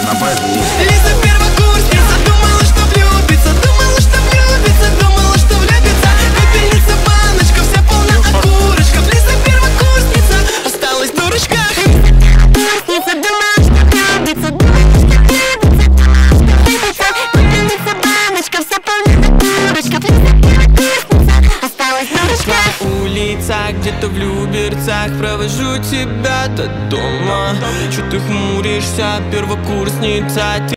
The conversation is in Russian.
на базе есть. Лиза первокурсница, думала, что влюбится, думала, что влюбится, думала, что влюбится. Пепельница, баночка, вся полна окурочков. Лиза первокурсница, осталась дурочка. Пепельница, думала, что влюбится, думала, что влюбится, думала, что влюбится. Пепельница, баночка, вся полна окурочков. Лиза первокурсница, осталась дурочка. На улицах, где-то в Люберцах, провожу тебя до дома. Чё ты хмуришься, первокурсница?